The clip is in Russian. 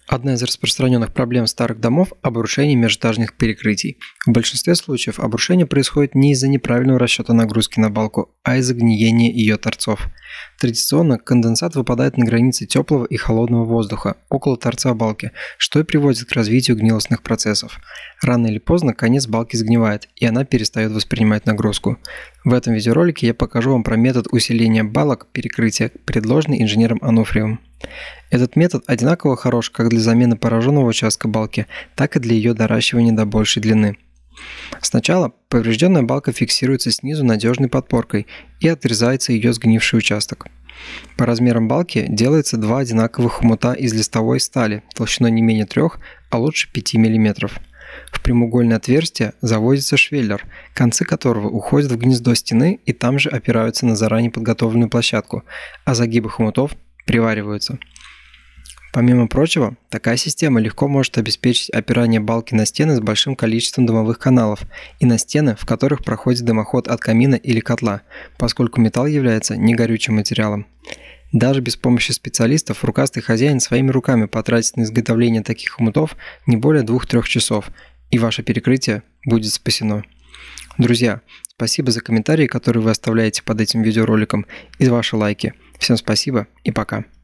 Одна из распространенных проблем старых домов – обрушение межэтажных перекрытий. В большинстве случаев обрушение происходит не из-за неправильного расчета нагрузки на балку, а из-за гниения ее торцов. Традиционно конденсат выпадает на границе теплого и холодного воздуха, около торца балки, что и приводит к развитию гнилостных процессов. Рано или поздно конец балки сгнивает, и она перестает воспринимать нагрузку. В этом видеоролике я покажу вам про метод усиления балок перекрытия, предложенный инженером Ануфриевым. Этот метод одинаково хорош как для замены пораженного участка балки, так и для ее доращивания до большей длины. Сначала поврежденная балка фиксируется снизу надежной подпоркой и отрезается ее сгнивший участок. По размерам балки делается два одинаковых хомута из листовой стали толщиной не менее 3, а лучше 5 мм. В прямоугольное отверстие заводится швеллер, концы которого уходят в гнездо стены и там же опираются на заранее подготовленную площадку, а загибы хомутов привариваются. Помимо прочего, такая система легко может обеспечить опирание балки на стены с большим количеством дымовых каналов и на стены, в которых проходит дымоход от камина или котла, поскольку металл является негорючим материалом. Даже без помощи специалистов рукастый хозяин своими руками потратит на изготовление таких хомутов не более 2-3 часов, и ваше перекрытие будет спасено. Друзья, спасибо за комментарии, которые вы оставляете под этим видеороликом, и за ваши лайки. Всем спасибо и пока.